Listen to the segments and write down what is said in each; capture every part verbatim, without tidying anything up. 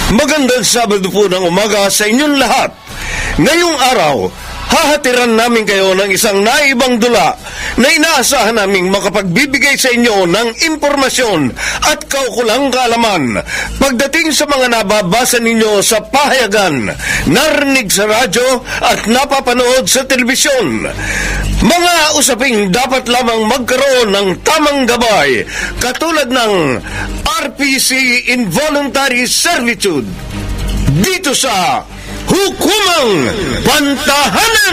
Magandang Sabado po ng umaga sa inyong lahat. Ngayong araw, hahatiran namin kayo ng isang naibang dula na inaasahan naming makapagbibigay sa inyo ng impormasyon at kaukulang kaalaman pagdating sa mga nababasa ninyo sa pahayagan, narinig sa radyo at napapanood sa telebisyon. Mga usaping dapat lamang magkaroon ng tamang gabay katulad ng R P C Involuntary Servitude dito sa Hukumang Pantahanan!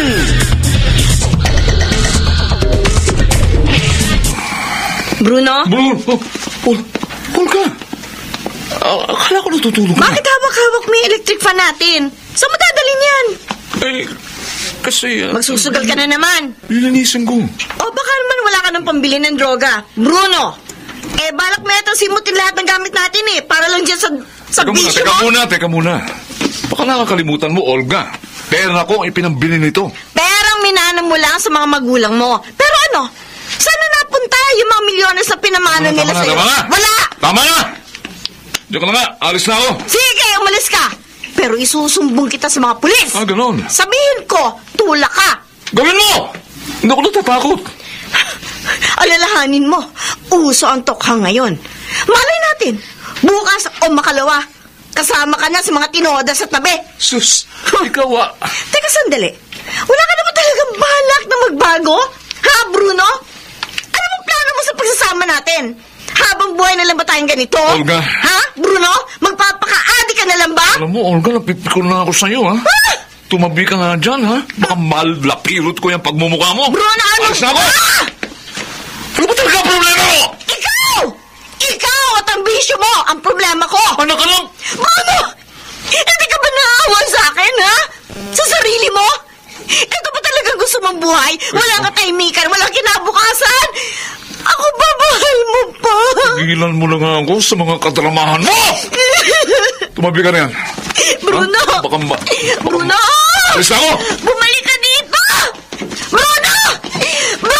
Bruno? Bruno! Oh, Paul! Paul ka! Uh, akala ko natutulog ka. Bakit hawak-hawak mo yung electric fan natin? Saan mo dadalhin yan? Eh, kasi... Uh, Magsusugal ka na naman. Lilinisin ko. O baka naman wala ka ng pambili ng droga. Bruno! Eh, balak mo ito simutin lahat ng gamit natin eh. Para lang dyan sa, sa teka bisyo muna, mo. Teka muna, teka muna. Baka nakakalimutan mo, Olga. Pera ko ang ipinambili nito. Perang minanam mo lang sa mga magulang mo. Pero ano, saan na napunta yung mga milyones na pinamana nila tama sa'yo? na, tama na. Wala! Tama na! Diyan ka na nga, alis na ako. Sige, umalis ka. Pero isusumbong kita sa mga pulis. Ah, ganon. Sabihin ko, tulak ka. Gawin mo! Hindi ako natatakot. Alalahanin mo, uso ang tokhang ngayon. Malay natin, bukas o makalawa, kasama ka na sa mga tinoda sa tabi. Sus, ikaw ah. Teka sandali, wala ka naman talagang balak na magbago? Ha, Bruno? Ano bang plano mo sa pagsasama natin? Habang buhay na lang ba tayong ganito? Olga. Ha, Bruno? Magpapaka-adi ka na lang ba? Alam mo, Olga, napipikon na ako sa'yo, ha? Ha? Tumabi ka nga dyan, ha? Baka malapirot ko yung pagmumukha mo. Bruno, ano? Alis na ako! Ah! Ano ba talaga ang problema mo? Ikaw! Ikaw at ang bisyo mo ang problema ko! Ano ka lang? Bruno! Hindi ka ba naawa sa akin, ha? Sa sarili mo? Ito ba talagang gusto mong buhay? Walang katahimikan, walang kinabukasan! Ako ba, mahal mo pa? Tigilan mo lang ako sa mga kadramahan mo! Tumabi ka na yan. Bruno! Ha? Baka ma... Baka Bruno! Alis na ako! Bumalik ka dito! Bruno! Bruno!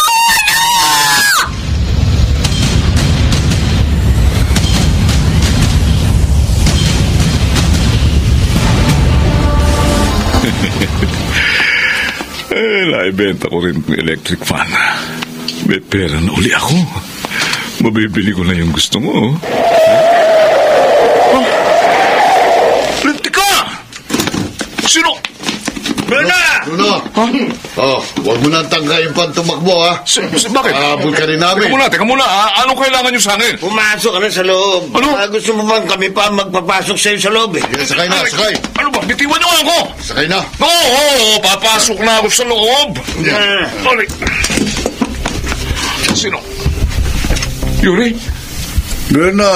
Eh, naibenta ko rin ng electric fan. May pera na uli ako. Mabibili ko na yung gusto mo. Oh, linti ka! Sino? Bruno! Bruno! Ha? Oh, huwag mo nang tanggayin pa ang tumakbo, ha? Si, si, bakit? Habol ka rin namin. Teka muna, teka muna. Ah, anong kailangan nyo sa akin? Pumasok ka na sa loob. Ano? Ah, gusto mo bang kami pa magpapasok sa'yo sa loob eh? Sige, sakay na, Ay, sakay. Ano ba? Bitiwan nyo ako! Sakay na. Oo, oo, oo, papasok na ako sa loob. Ah. Sorry. Sino? Yuri? Bruno!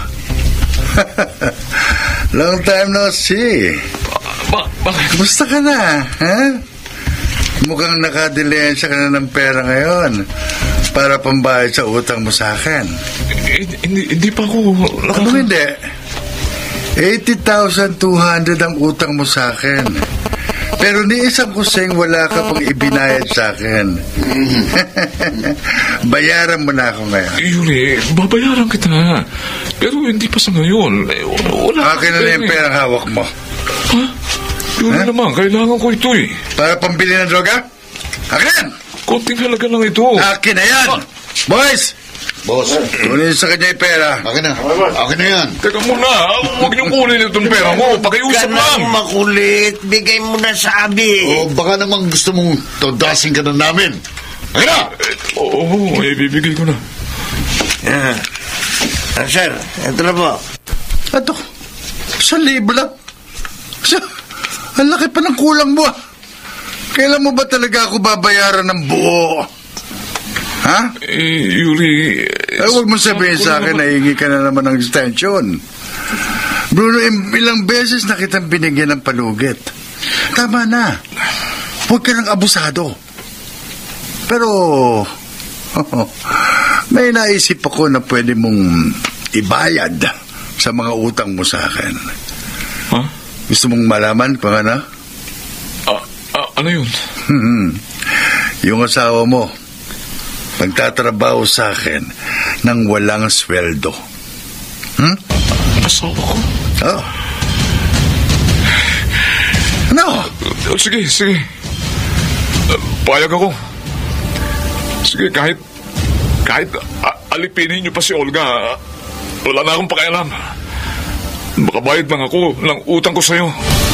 Long time no see. Ba, bakit? Kumusta ka na, ha? Mukhang nakadilensya ka na ng pera ngayon para pambayad sa utang mo sa akin. Eh, hindi, hindi pa ako... Nakaka- Ano hindi? eighty thousand two hundred ang utang mo sa akin. Pero ni isang kusing wala ka pang ibinayad sa akin. Bayaran mo na ako ngayon. Yuri, babayaran kita. Pero hindi pa sa ngayon. Eh, wala. Akin na na yung perang hawak mo. Ha? Yuri Ha? naman, kailangan ko ito eh. Para pambili ng droga? Akin! Konting halaga lang ito. Akin na yan! Boys! Boss, Kunin sa kanya yung pera. akin na. Akin na yan. Teka muna, huwag niyong kunin itong pera mo. Pakiusap Ka na lang. makulit. Bigay mo na sa abi. O baka namang gusto mong todasin ka na namin. Akin na! Oo, oh, eh, bibigay ko na. Ah. Ah, sir, ito na po. Ato, sa libo lang. Sa, ang laki pa ng kulang mo. Kailan mo ba talaga ako babayaran ng buo? Ha? Eh, Yuri... Ay, huwag mo sabihin sa akin na hingi ka na naman ng extension. Bruno, im- ilang beses na kitang binigyan ng palugit. Tama na. Huwag ka nang abusado. Pero, may naisip ako na pwede mong ibayad sa mga utang mo sa akin. Ha? Gusto mong malaman kung ano? Ah, ah, ano yun? Yung asawa mo, magtatrabaho sa akin ng walang sweldo. Hmm? Asawa ko? Oh. Ano? Uh, sige, sige. Uh, payag ako. Sige, kahit... Kahit uh, alipinin niyo pa si Olga, uh, wala na akong pakialam. Makabayad lang ako ng utang ko sa'yo.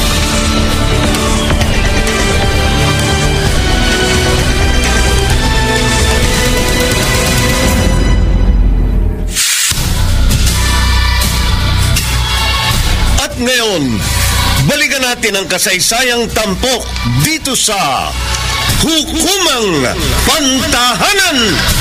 At ngayon, balikan natin ang kasaysayang tampok dito sa Hukumang Pantahanan.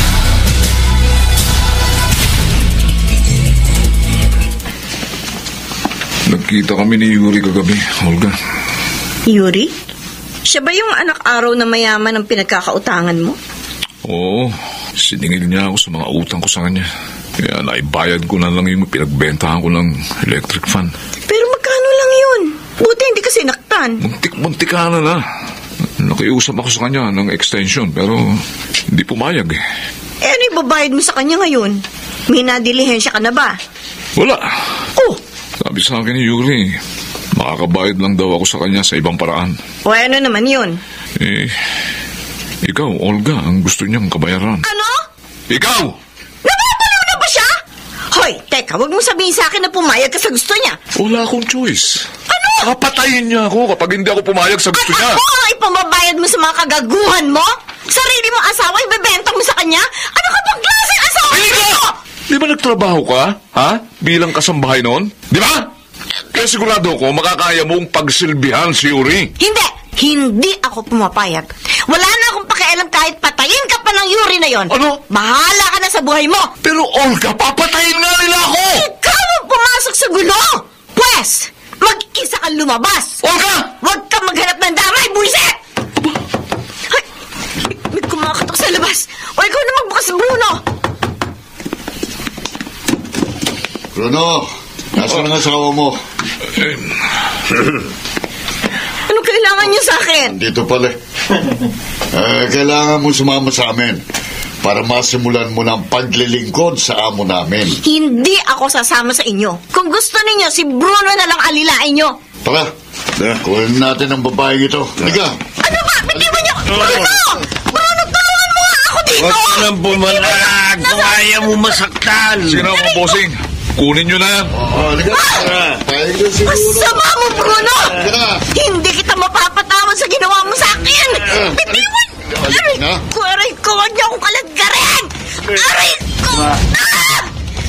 Nagkita kami ni Yuri kagabi, Olga. Yuri? Siya ba yung anak araw na mayaman ang pinagkakautangan mo? Oo, siningil niya ako sa mga utang ko sa kanya. Kaya naibayad ko na lang yung pinagbentahan ko ng electric fan. Pero magkano lang yun? Buti hindi ka sinaktan. Muntik-muntik ka na na. Nakiusap ako sa kanya ng extension pero hindi pumayag eh. Eh ano ibabayad mo sa kanya ngayon? May nadilihensya ka na ba? Wala. Oh! Sabi sa akin ni Yuri, makakabayad lang daw ako sa kanya sa ibang paraan. O ano naman yun? Eh, ikaw, Olga, ang gusto niyang kabayaran. Ano? Ikaw! Nababaliw na ba siya? Hoy, teka, wag mo sabihin sa akin na pumayag ka sa gusto niya. Wala akong choice. Ano? Kapatayin niya ako kapag hindi ako pumayag sa gusto At niya. ako ang ipamabayad mo sa mga kagaguhan mo? Sarili mong asawa, ibebenta mo sa kanya? Ano ka bang klaseng asawa mo? Di ba nagtrabaho ka, ha? Bilang kasambahay noon? Di ba? Kaya sigurado ko, makakaya mong pagsilbihan si Yuri. Hindi! Hindi ako pumapayag. Wala na akong pakialam kahit patayin ka pa ng Yuri na yon. Ano? Bahala ka na sa buhay mo! Pero Olga, papatayin nga nila ako! Ikaw ang pumasok sa gulo! Pwes, mag-isa kang lumabas! Olga! Huwag kang maghanap ng damay, buisit! Ay, may, may kumakatok sa labas. O ikaw na magbukas, Bruno! Bruno, nasaan ang asawa mo? Eh, Anong kailangan niyo sa akin? Dito pala. Eh, kailangan mo sumama sa amin para masimulan mo ng paglilingkod sa amo namin. Hindi ako sasama sa inyo. Kung gusto ninyo, si Bruno na lang alilain nyo. Tara, kunin natin ang babaeng ito. Liga! Ano ba? Bitiwan niyo! Bruno! Bruno, tulungan mo nga ako dito! Huwag ka nang bumalag kung ayaw mo masaktan. sige na mga bossing. Kunin nyo na yan. Oh, liga! Tayo ka siguro. Masama mo, Bruno! Liga! Hindi kita mapapatawad sa ginawa mo sa akin! Bitiwan! Aray na. ko, aray ko! Huwag niyo akong kaladgarin! Aray ko! Ah!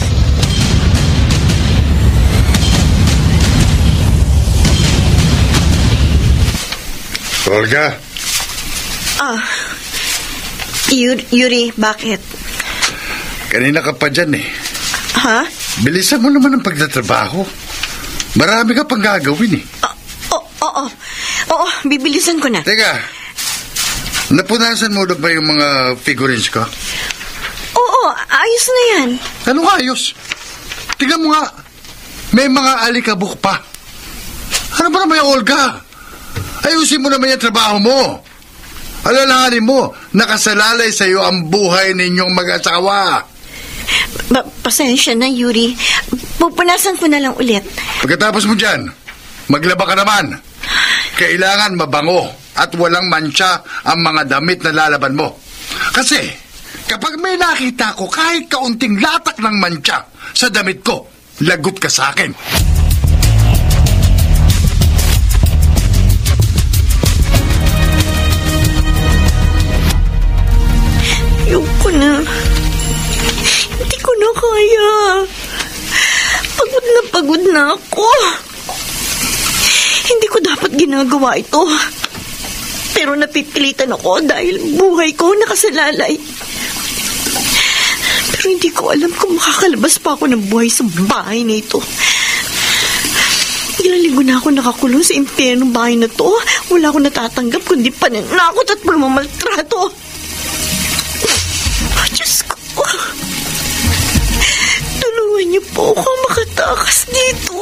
Olga, Ah, Yuri, Yuri, bakit? kanina ka pa dyan eh. Ha? Bilisan mo naman ang pagtatrabaho. Marami ka pang gagawin eh. Oo, oo, oo. Oo, bibilisan ko na. Teka, napunasan mo na ba yung mga figurines ko? Oo, ayos na yan. Anong ayos? Tingnan mo nga, may mga alikabok pa. Ano ba naman yung Olga? Ayusin mo naman yung trabaho mo. Alalahanin mo, nakasalalay sa iyo ang buhay ninyong mag-asawa. Ba- pasensya na, Yuri. Pupunasan ko na lang ulit. Pagkatapos mo dyan, maglaba ka naman. Kailangan mabango at walang mancha ang mga damit na lalaban mo. Kasi, kapag may nakita ko kahit kaunting latak ng mancha sa damit ko, lagot ka sa akin. Ayoko na. Hindi ko na kaya. Pagod na pagod na ako. Hindi ko dapat ginagawa ito. Pero napipilitan ako dahil buhay ko nakasalalay. Pero hindi ko alam kung makakalabas pa ako ng buhay sa bahay na ito. Ilang linggo na ako nakakulong sa impyernong bahay na to. Wala akong natatanggap kundi pananakot at pagmamaltrato. Oh, Diyos ko. Tulungan niyo po ako makatakas dito.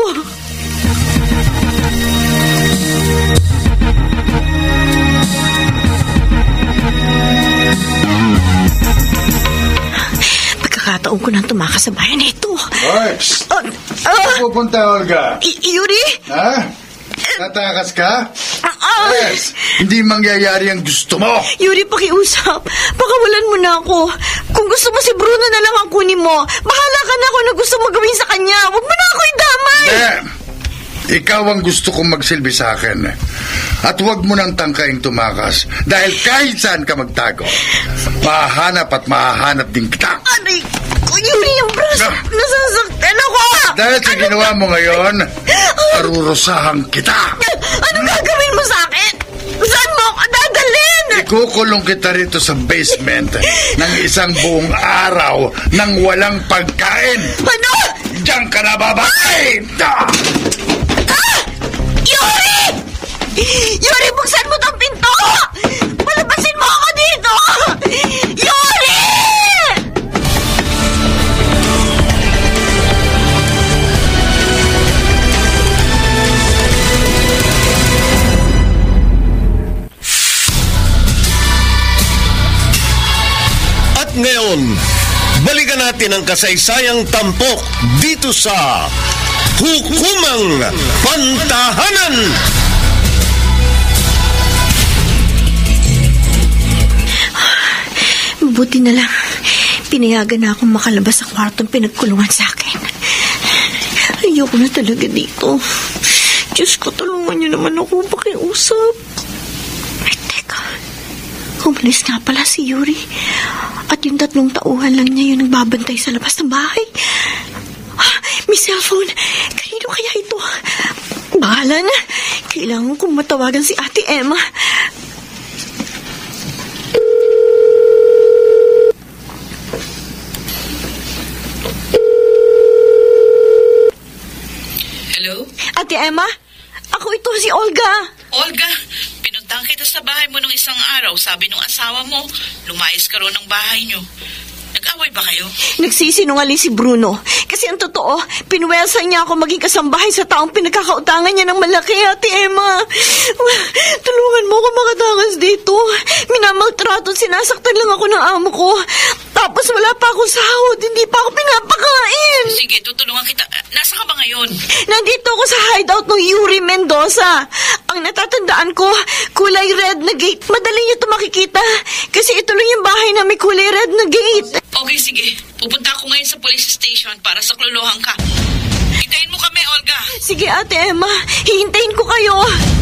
Pagkakataon ko nang tumakas sa bayan na ito. Hoy! Oh, ah, Pupunta, Olga. I- Yuri? Ha? Tatakas ka? Ah, Yes. Hindi mangyayari ang gusto mo. Yuri, pakiusap. Pakawalan mo na ako. Kung gusto mo si Bruno na lang ang kunin mo, bahala ka na kung ano gusto mo gawin sa kanya. Huwag mo na ako idamay. Eh, ikaw ang gusto kong magsilbi sa akin. At huwag mo nang tangkaing tumakas. Dahil kahit saan ka magtago, mahahanap at mahahanap din kita. Aray ko, Yuri, yung braso. Ah. Nasasaktan ako. Dahil sa ginawa mo ngayon, parurusahan kita. Ano gagawin mo sa akin? Saan mo ako dadalhin? Ikukulong kita rito sa basement ng isang buong araw nang walang pagkain. Ano? Diyan ka na babae! Ah! Ah! Yuri! Yuri, buksan mo tong pinto! Palabasin mo ako dito! Yuri! At ngayon, balikan natin ang kasaysayang tampok dito sa Hukumang Pantahanan. Mabuti na lang. Pinayagan na akong makalabas sa kwartong pinagkulungan sa akin. Ayoko na talaga dito. Diyos ko, tulungan niyo naman ako pakiusap. Ay, teka. Umalis nga pala si Yuri. At yung tatlong tauhan lang niya yung nagbabantay sa labas ng bahay. Ah, may cellphone. Kanino kaya ito? Bahala na. Kailangan kong matawagan si Ate Emma. Hello? Ate Emma? Ako ito si Olga. Olga, pinuntahan kita sa bahay mo nung isang araw. Sabi nung asawa mo, lumayas ka ron ng bahay nyo. Nag-away ba kayo? Nagsisinungaling si Bruno. Kasi ang totoo, pinuwelsan niya ako maging kasambahay sa taong pinagkakautangan niya ng malaki, Ate Emma. Tulungan mo ako makatakas dito. Minamaltrato at sinasaktan lang ako ng amo ko. Tapos wala pa akong sahod, hindi pa ako pinapakain. Sige, tutulungan kita. Nasa ka ba ngayon? Nandito ako sa hideout ng Yuri Mendoza. Ang natatandaan ko, kulay red na gate. Madali niyo ito makikita. Kasi ito lang yung bahay na may kulay red na gate. Okay, sige. Pupunta ako ngayon sa police station para saklolohan ka. Hintayin mo kami, Olga. Sige, Ate Emma. Hihintayin ko kayo.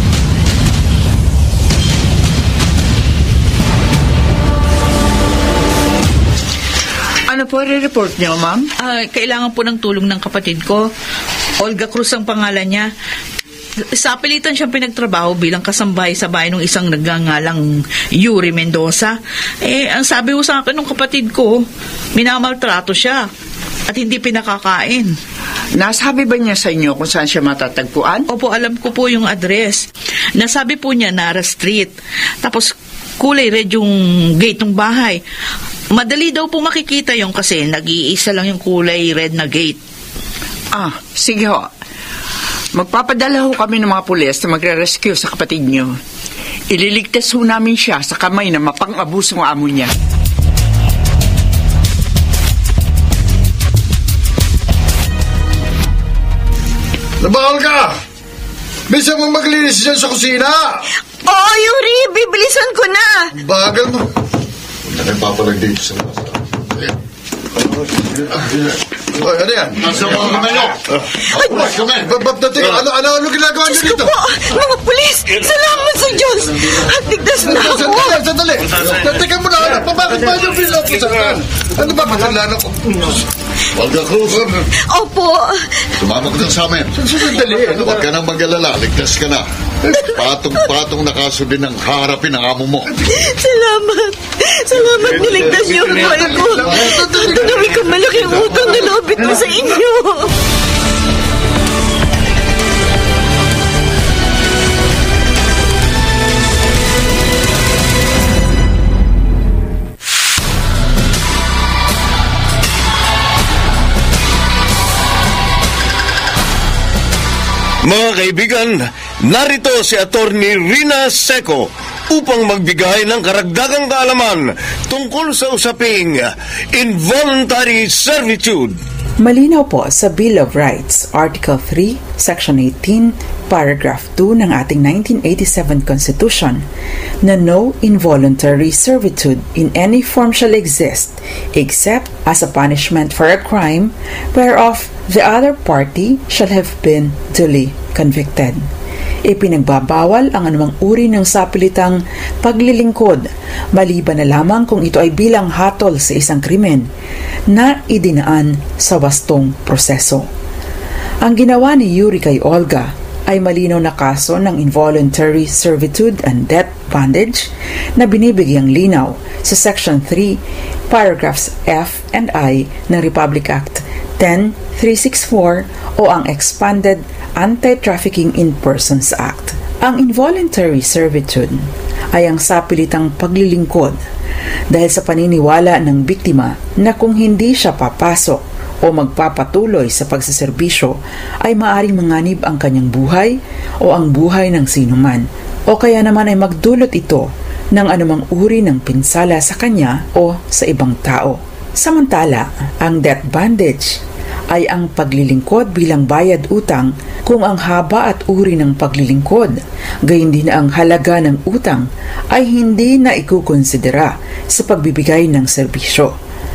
Ano po re-report niyo, ma'am? Ah, kailangan po ng tulong ng kapatid ko. Olga Cruz ang pangalan niya. Sa apelitan siyang pinagtrabaho bilang kasambahay sa bahay ng isang nagngangalang Yuri Mendoza. Eh, ang sabi ko sa akin ng kapatid ko, minamaltrato siya at hindi pinakakain. Nasabi ba niya sa inyo kung saan siya matatagpuan? Opo, alam ko po yung address. Nasabi po niya Nara Street. Tapos kulay red yung gate ng bahay. Madali daw po makikita yung kasi nag-iisa lang yung kulay red na gate. Ah, sige ho. Magpapadala ho kami ng mga pulis na magre-rescue sa kapatid niyo. Ililigtas ho namin siya sa kamay na mapang-abusong amo niya. Nabahal ka! Bisa mo maglinis dyan sa kusina! Oo, Yuri. Bibilisan ko na. Bagal mo. Punta kayo papalag dito sa labas. Ay, ano yan? Nasa mga kamay nyo! Bukas kami! Ba't natin? Ano, ano, ano ginagawa niyo Diyos ko dito? po, mga pulis. Salamat sa Diyos. At ligtas na ako. Sandali, sandali. Teka mo na, anak. Bakit ba yung pinapusakan? Ano ba, matalaan ako? Olga Cruz, Opo. tumama ka lang sa amin. Sandali. Ano ba? Huwag ka nang mag-alala, ligtas ka na. Patong-patong na kaso din ang harapin ng amo mo. Salamat. Salamat niligtas niyo ang buhay ko. At dami kong malaking utang na loob ito sa inyo. Mga kaibigan, narito si Attorney Rina Seco upang magbigay ng karagdagang kaalaman tungkol sa usaping Involuntary Servitude. Malinaw po sa Bill of Rights, Article three, Section eighteen, Paragraph two ng ating nineteen eighty-seven Constitution na no involuntary servitude in any form shall exist except as a punishment for a crime whereof the other party shall have been duly convicted. Ipinagbabawal ang anumang uri ng sapilitang paglilingkod maliban na lamang kung ito ay bilang hatol sa isang krimen na idinaan sa wastong proseso. Ang ginawa ni Yuri kay Olga ay malinaw na kaso ng involuntary servitude and debt bondage na binibigyang linaw sa Section three, Paragraphs F and I ng Republic Act ten three sixty-four o ang Expanded Anti-Trafficking in Persons Act. Ang involuntary servitude ay ang sapilitang paglilingkod dahil sa paniniwala ng biktima na kung hindi siya papasok o magpapatuloy sa pagsiserbisyo ay maaaring manganib ang kanyang buhay o ang buhay ng sinuman o kaya naman ay magdulot ito ng anumang uri ng pinsala sa kanya o sa ibang tao. Samantala, ang debt bondage ay ang paglilingkod bilang bayad utang kung ang haba at uri ng paglilingkod, gayon din ang halaga ng utang ay hindi na ikukonsidera sa pagbibigay ng serbisyo.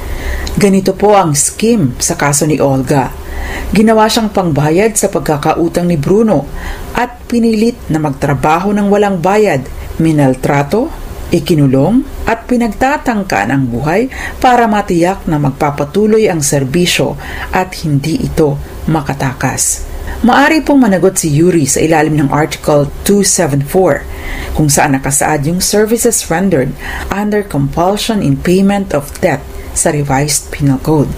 Ganito po ang scheme sa kaso ni Olga. Ginawa siyang pangbayad sa pagkakautang ni Bruno at pinilit na magtrabaho ng walang bayad, minaltrato, ikinulong at pinagtatangka ng buhay para matiyak na magpapatuloy ang serbisyo at hindi ito makatakas. Maari pong managot si Yuri sa ilalim ng Article two seventy-four kung saan nakasaad yung services rendered under compulsion in payment of debt sa Revised Penal Code.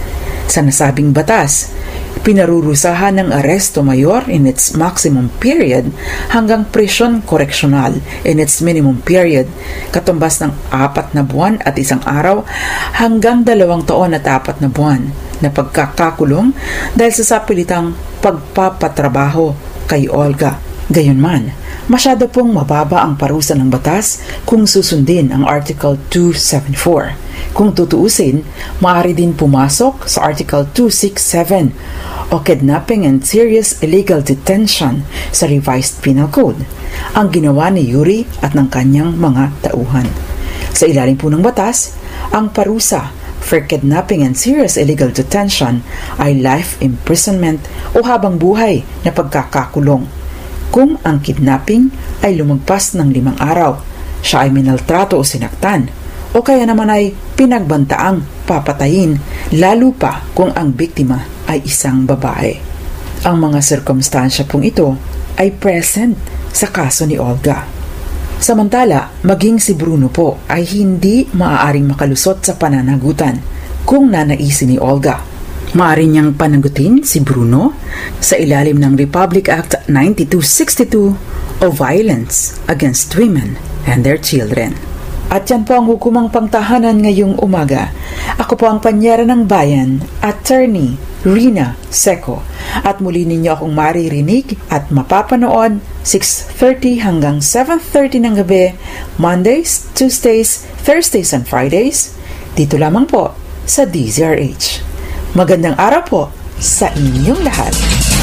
Sa nasabing batas, pinarurusahan ng aresto mayor in its maximum period hanggang prisyon koreksyonal in its minimum period, katumbas ng apat na buwan at isang araw hanggang dalawang taon at apat na buwan na pagkakakulong dahil sa sapilitang pagpapatrabaho kay Olga. Gayunman, masyado pong mababa ang parusa ng batas kung susundin ang Article two seventy-four. Kung tutuusin, maaari din pumasok sa Article two sixty-seven o kidnapping and serious illegal detention sa Revised Penal Code, ang ginawa ni Yuri at ng kanyang mga tauhan. Sa ilalim po ng batas, ang parusa for kidnapping and serious illegal detention ay life imprisonment o habang buhay na pagkakakulong. Kung ang kidnapping ay lumagpas ng limang araw, siya ay minaltrato o sinaktan, o kaya naman ay pinagbantaang papatayin, lalo pa kung ang biktima ay isang babae. Ang mga sirkumstansya pong ito ay present sa kaso ni Olga. Samantala, maging si Bruno po ay hindi maaaring makalusot sa pananagutan kung nanaisin ni Olga. Maaari niyang panagutin si Bruno sa ilalim ng Republic Act ninety-two sixty-two o Violence Against Women and Their Children. At yan po ang Hukumang Pantahanan ngayong umaga. Ako po ang panyera ng bayan, Attorney Rina Seco. At muli ninyo akong maririnig at mapapanood six thirty hanggang seven thirty ng gabi, Mondays, Tuesdays, Thursdays, and Fridays. Dito lamang po sa D Z R H. Magandang araw po sa inyong lahat.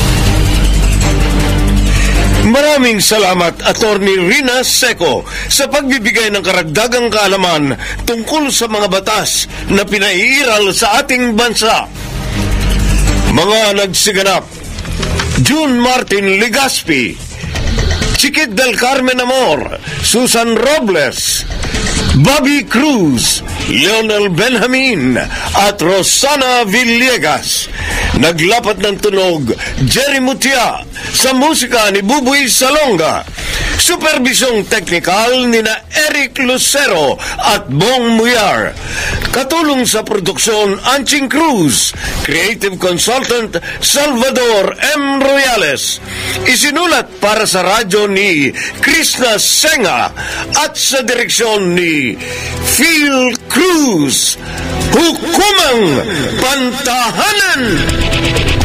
Maraming salamat, Attorney Rina Seco, sa pagbibigay ng karagdagang kaalaman tungkol sa mga batas na pinaiiral sa ating bansa. Mga nagsiganap: June Martin Legaspi, Chiquit del Carmen Amor, Susan Robles, Bobby Cruz, Leonel Benjamin at Rosana Villegas. Naglapat ng tunog, Jerry Mutia. Sa musika ni Buboy Salonga. Supervisyong teknikal ni na Eric Lucero at Bong Muyar. Katulong sa produksyon, Anching Cruz. Creative Consultant, Salvador M. Royales. Isinulat para sa radyo ni Krishna Senga at sa direksyon ni Phil Cruz. Hukumang Pantahanan!